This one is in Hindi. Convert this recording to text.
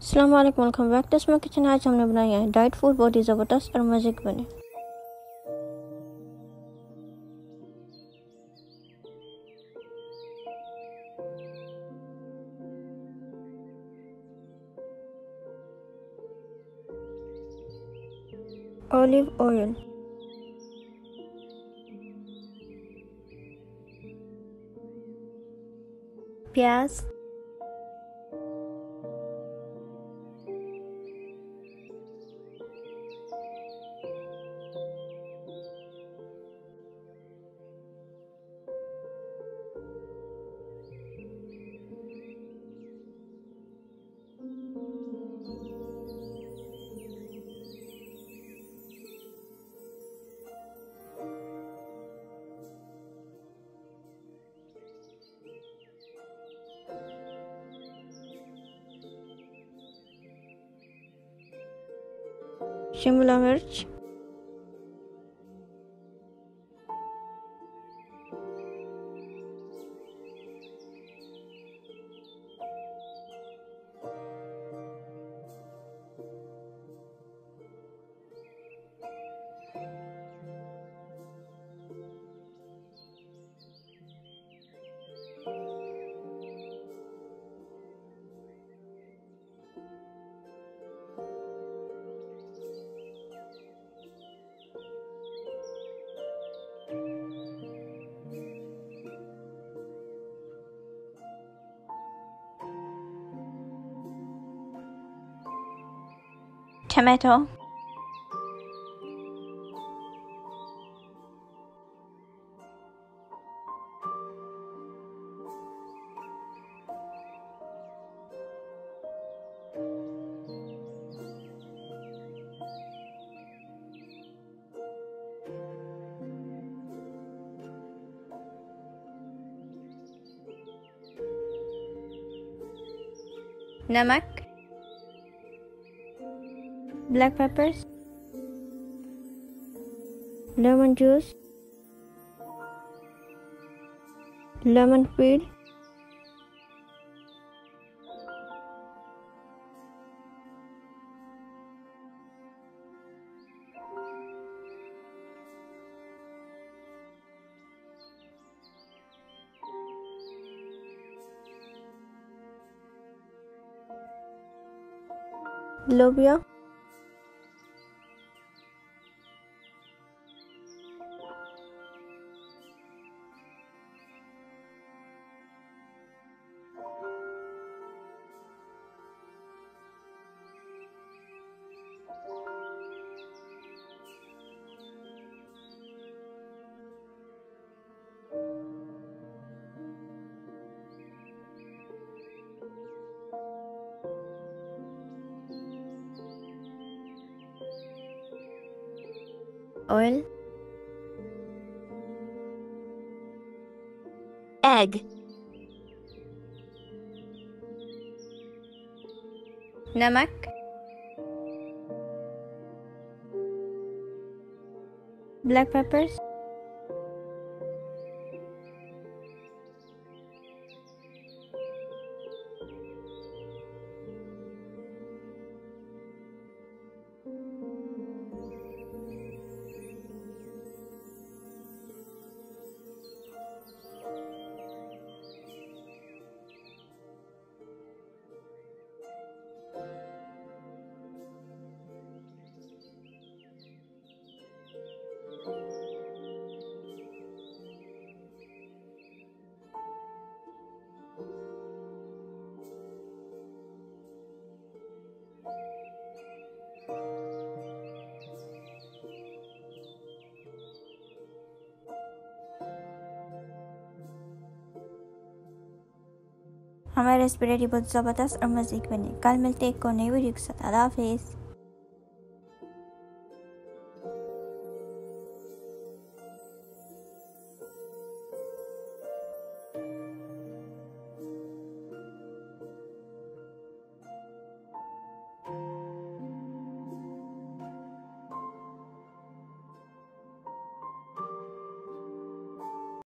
अस्सलाम वालेकुम, welcome back to Asma kitchen. आज हमने बनाई है डाइट फूड, बहुत ही ज़बरदस्त और मज़े के बने। ऑलिव ऑयल, प्याज, शिमला मिर्च, टमाटो, नमक, black peppers, lemon juice, lemon peel, लोबिया, ऑयल, एग, नमक, ब्लैक पेपर्स, हमारी रेसिपी रेडी बहुत ज़बरदस्त और मज़े की बनी। कल मिलते हैं एक और नई वीडियो के साथ। अल्लाह हाफिज़।